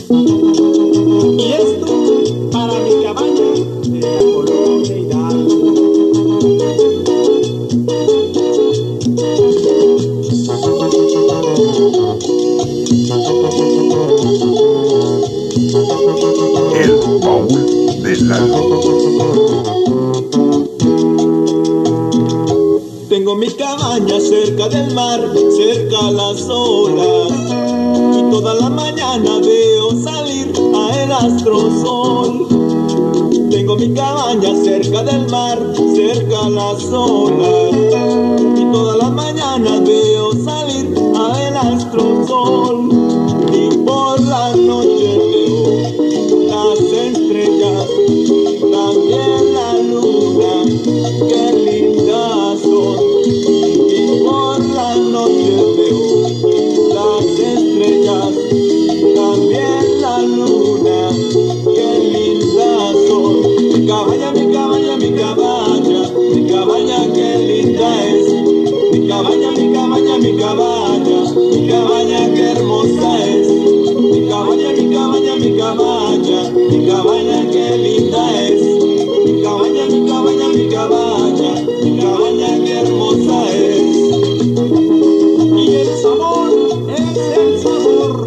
Y esto para mi cabaña de la colonia Hidalgo. El baúl de Lalo. Tengo mi cabaña cerca del mar, cerca a las olas, y toda la mañana veo salir a el astrosol. Tengo mi cabaña cerca del mar, cerca a las olas, y toda la mañana veo salir a el astrosol. Y por la noche veo las estrellas, también la luna, qué lindas son. Y por la noche veo las estrellas, también la luna, qué lindas son. Mi cabaña, mi cabaña, mi cabaña, mi cabaña, qué linda es. Mi cabaña, mi cabaña, mi cabaña, mi cabaña, qué hermosa es. Mi cabaña, mi cabaña, mi cabaña, mi cabaña, qué linda es. Mi cabaña, mi cabaña, mi cabaña, mi cabaña, qué hermosa es. Y el sabor es el sabor.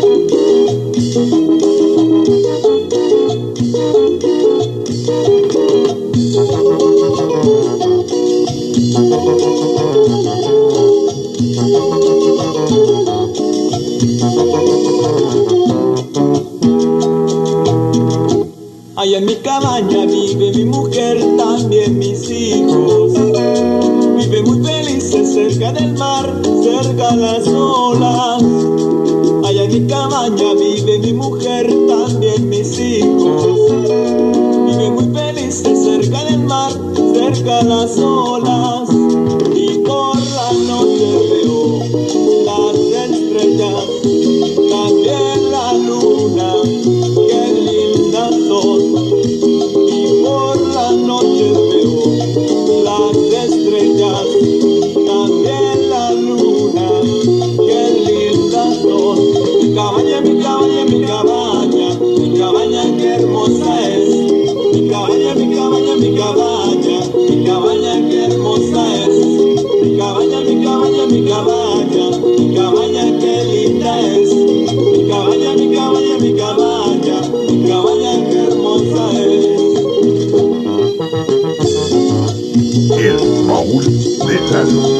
Allá en mi cabaña vive mi mujer, también mis hijos. Viven muy felices cerca del mar, cerca a las olas. Allá en mi cabaña vive mi mujer, también mis hijos. Viven muy felices cerca del mar, cerca a las olas. Y por la noche veo las estrellas, también la luna, qué lindas son. Y por la noche veo las estrellas, también la luna, qué lindas son. Mi cabaña, mi cabaña, mi cabaña, mi cabaña, qué hermosa es. Mi cabaña, mi cabaña, mi cabaña, mi cabaña, qué hermosa es. Mi cabaña, mi cabaña, mi cabaña, mi cabaña, qué linda es. Mi cabaña, mi cabaña, mi cabaña, mi cabaña, qué hermosa es. El baúl de Lalo.